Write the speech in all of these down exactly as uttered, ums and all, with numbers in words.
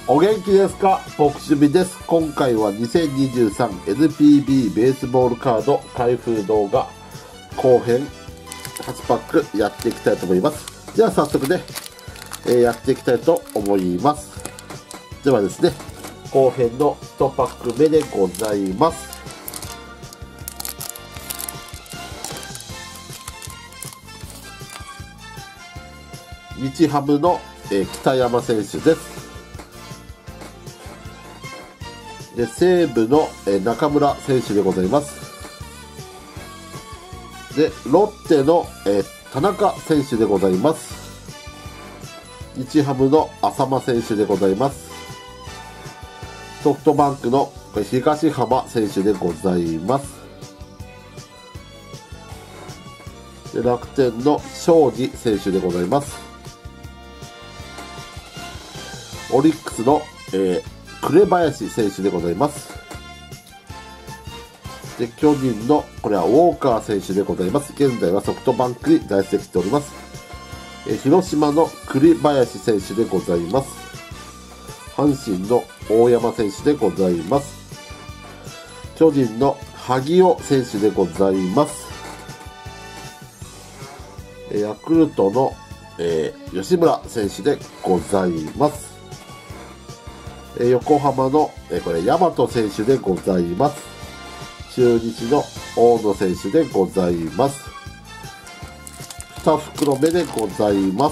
お元気ですか？僕趣味です。今回はにせんにじゅうさん エヌピービー ベースボールカード開封動画後編はちパックやっていきたいと思います。じゃあ早速ね、えー、やっていきたいと思います。ではですね、後編のいちパック目でございます。日ハムの、えー、北山選手です。で西武の、えー、中村選手でございます。でロッテの、えー、田中選手でございます。日ハムの淺間選手でございます。ソフトバンクの東浜選手でございます。で楽天の庄司選手でございます。オリックスの、えー、紅林選手でございます。で巨人のこれはウォーカー選手でございます。現在はソフトバンクに在籍しております。えー、広島の栗林選手でございます。阪神の大山選手でございます。巨人の萩尾選手でございます。えー、ヤクルトの、えー、吉村選手でございます。横浜のこれ大和選手でございます。中日の大野選手でございます。に袋目でございます。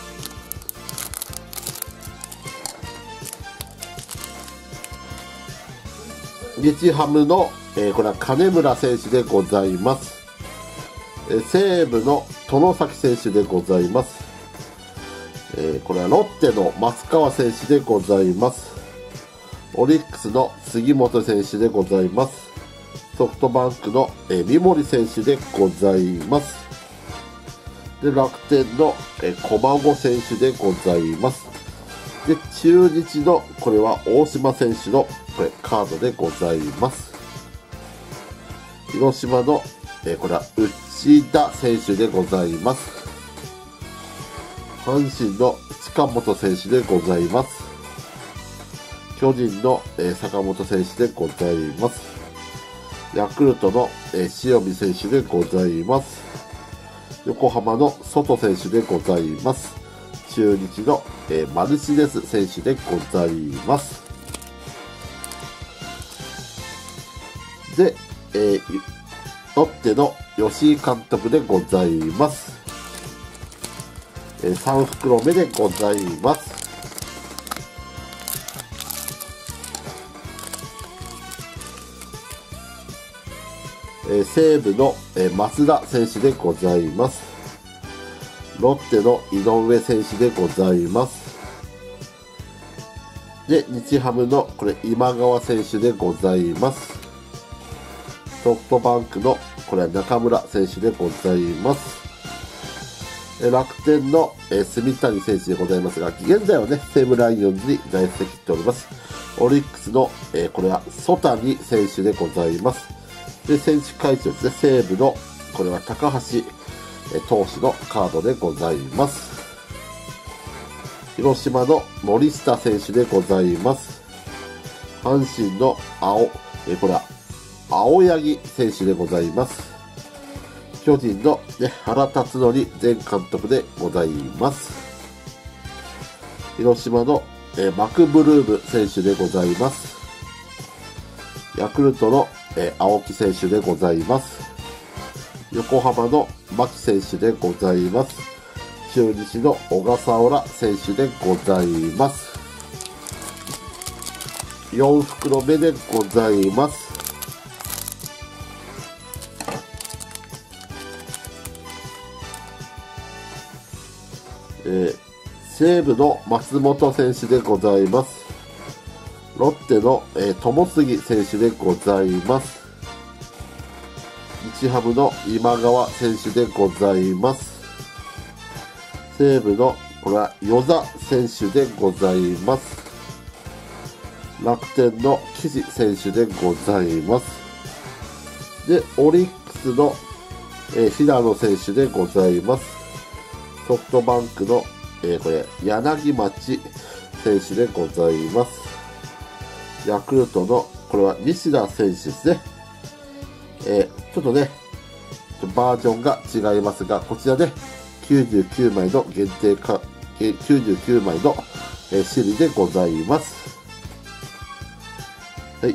日ハムのこれは金村選手でございます。西武の外崎選手でございます。えー、これはロッテの松川選手でございます。オリックスの杉本選手でございます。ソフトバンクの、えー、三森選手でございます。で楽天の、えー、駒子選手でございます。で中日のこれは大島選手のこれカードでございます。広島の、えー、これは内田選手でございます。阪神の近本選手でございます。巨人の、えー、坂本選手でございます。ヤクルトの、えー、塩見選手でございます。横浜の外選手でございます。中日の、えー、マルチネス選手でございます。で、えー、ロッテの吉井監督でございます。さん袋目でございます。えー、西武の、えー、増田選手でございます。ロッテの井上選手でございます。で日ハムのこれ今川選手でございます。ソフトバンクのこれは中村選手でございます。楽天の住谷選手でございますが、現在はね、西武ライオンズに在籍しております。オリックスの、えー、これは曽谷選手でございます。で、選手会長ですね、西武の、これは高橋、えー、投手のカードでございます。広島の森下選手でございます。阪神の青、えー、これは青柳選手でございます。巨人の、ね、原辰徳前監督でございます。広島の、えー、マクブルーム選手でございます。ヤクルトの、えー、青木選手でございます。横浜の牧選手でございます。中日の小笠原選手でございます。よん袋目でございます。えー、西武の松本選手でございます。ロッテの、えー、友杉選手でございます。日ハムの今川選手でございます。西武のこれは與座選手でございます。楽天の岸選手でございます。でオリックスの、えー、平野選手でございます。ソフトバンクの、えー、これ柳町選手でございます。ヤクルトの、これは西田選手ですね。えー、ちょっとね、バージョンが違いますが、こちらできゅうじゅうきゅうまいの限定か、きゅうじゅうきゅうまいの、えー、シリでございます。はい。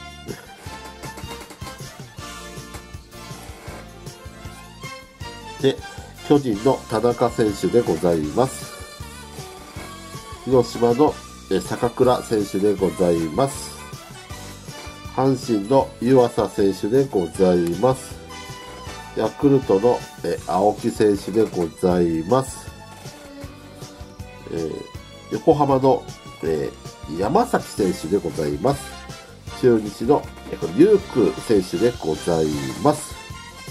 で、巨人の田中選手でございます。広島のえ坂倉選手でございます。阪神の湯浅選手でございます。ヤクルトのえ青木選手でございます。えー、横浜の、えー、山崎選手でございます。中日のえー、龍空選手でございます。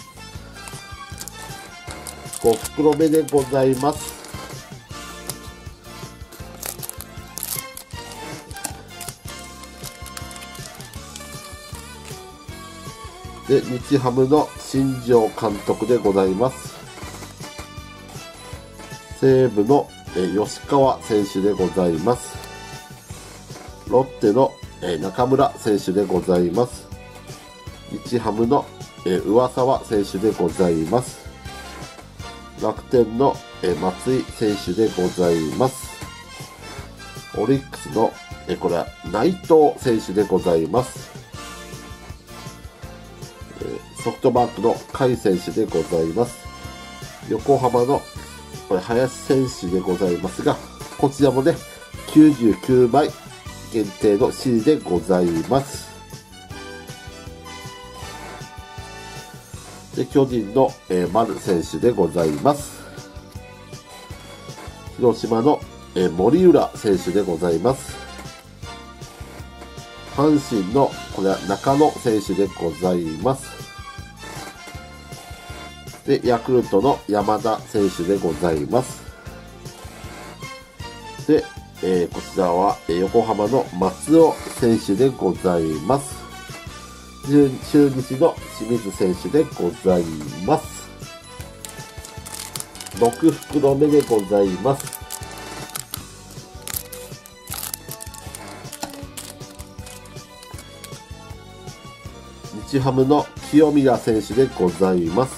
ご袋目でございます。で、日ハムの新庄監督でございます。西武のえ吉川選手でございます。ロッテのえ中村選手でございます。日ハムのえ上沢選手でございます。楽天のえ松井選手でございます。オリックスのえこれは内藤選手でございます。えソフトバンクの甲斐選手でございます。横浜のこれ林選手でございますが、こちらもねきゅうじゅうきゅうまい限定のシールでございます。で、巨人の、えー、丸選手でございます。広島の、えー、森浦選手でございます。阪神のこれは中野選手でございます。で、ヤクルトの山田選手でございます。で、えー、こちらは、えー、横浜の松尾選手でございます。中日の清水選手でございます。ろく袋目でございます。日ハムの清宮選手でございます。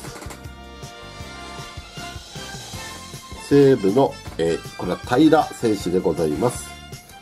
西武の、えー、これは平選手でございます。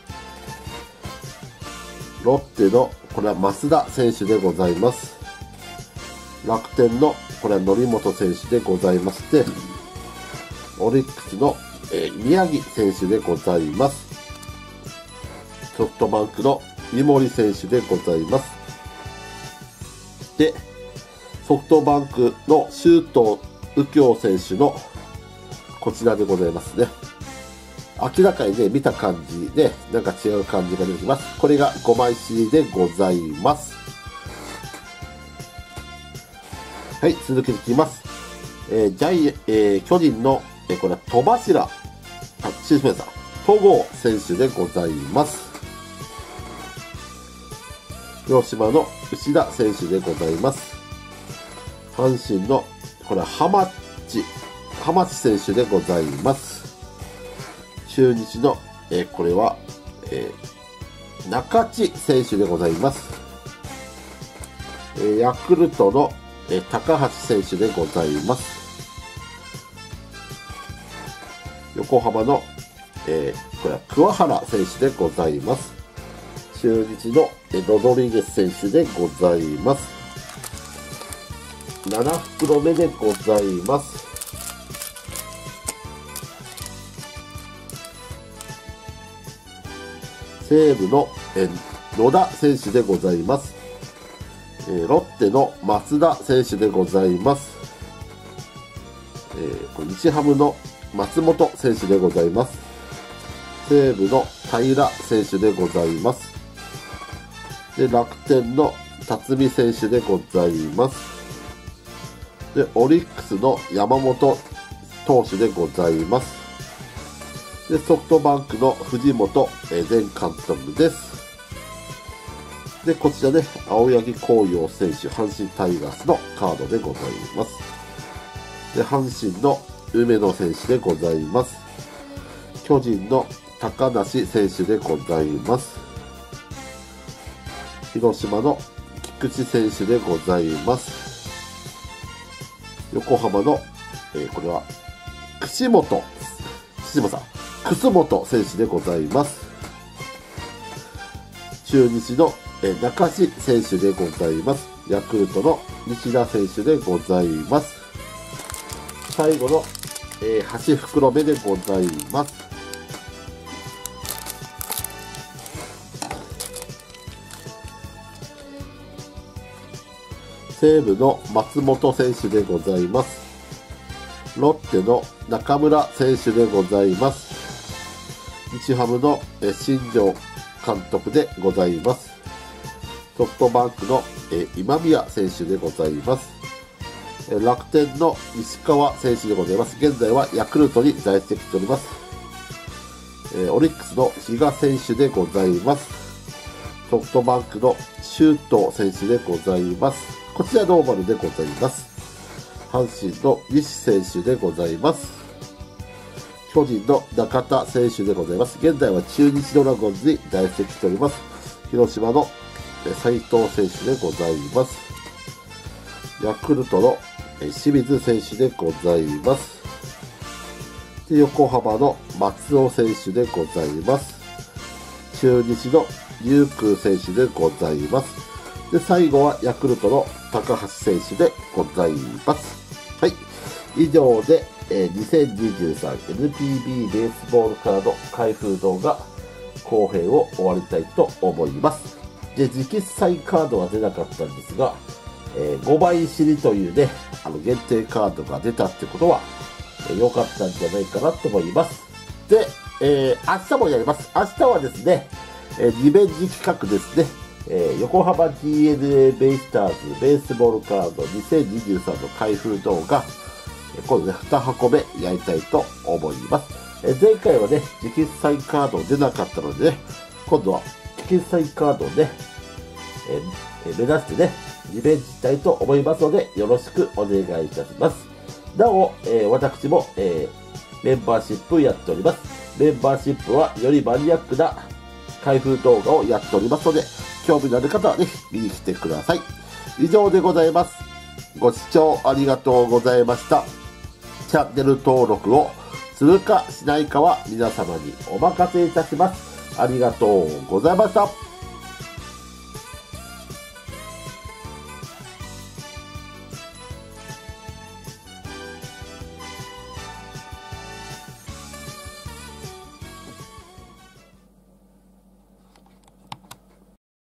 ロッテのこれは増田選手でございます。楽天のこれは則本選手でございまして、オリックスの、えー、宮城選手でございます。ソフトバンクの三森選手でございます。で、ソフトバンクの周東右京選手のこちらでございますね。明らかにね、見た感じで、なんか違う感じが出てきます。これがごまいシールでございます。はい、続けていきます。えー、ジャイ、えー、巨人の、えー、これは戸柱、あ、シースペーサー、戸郷選手でございます。広島の牛田選手でございます。阪神の、これは浜地、浜地選手でございます。中日の、えー、これは、えー、中地選手でございます。えー、ヤクルトの、えー、高橋選手でございます。横浜の、えー、これは桑原選手でございます。中日の、えー、ロドリゲス選手でございます。なな袋目でございます。西武のえ野田選手でございます。えー、ロッテの増田選手でございます。えー、これ日ハムの松本選手でございます。西武の平選手でございます。で、楽天の辰巳選手でございます。で、オリックスの山本投手でございます。で、ソフトバンクの藤本前監督です。で、こちらね、青柳晃洋選手、阪神タイガースのカードでございます。で、阪神の梅野選手でございます。巨人の高梨選手でございます。広島の菊池選手でございます。横浜の、えー、これは串本、串本さん、楠本選手でございます。中日の、えー、中志選手でございます。ヤクルトの西田選手でございます。最後の、えー、端袋目でございます。西武の松本選手でございます。ロッテの中村選手でございます。日ハムの新庄監督でございます。ソフトバンクの今宮選手でございます。楽天の石川選手でございます。現在はヤクルトに在籍しております。オリックスの比嘉選手でございます。ソフトバンクの周東選手でございます。こちらノーマルでございます。阪神の西選手でございます。巨人の中田選手でございます。現在は中日ドラゴンズに在籍しております。広島の斉藤選手でございます。ヤクルトの清水選手でございます。で、横浜の松尾選手でございます。中日の龍空選手でございます。で、最後はヤクルトの高橋選手でございます。はい。以上で、えー、にせんにじゅうさん エヌピービー ベースボールカード開封動画後編を終わりたいと思います。で、直筆サインカードは出なかったんですが、えー、ごばいしりというね、あの限定カードが出たってことは、えー、良かったんじゃないかなと思います。で、えー、明日もやります。明日はですね、えー、リベンジ企画ですね。えー、横浜 ディーエヌエー ベイスターズベースボールカードにせんにじゅうさんの開封動画、えー、今度ね、に箱目やりたいと思います。えー、前回はね、直筆サインカード出なかったのでね、今度は直筆サインカードをね、えー、目指してね、リベンジしたいと思いますので、よろしくお願いいたします。なお、えー、私も、えー、メンバーシップやっております。メンバーシップはよりマニアックな開封動画をやっておりますので、興味のある方はぜひ見に来てください。以上でございます。ご視聴ありがとうございました。チャンネル登録をするかしないかは皆様にお任せいたします。ありがとうございました。